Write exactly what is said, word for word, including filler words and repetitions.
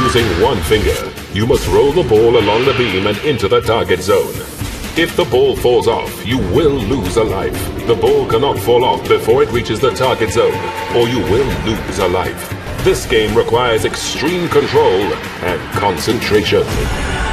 Using one finger, you must roll the ball along the beam and into the target zone. If the ball falls off, you will lose a life. The ball cannot fall off before it reaches the target zone, or you will lose a life. This game requires extreme control and concentration.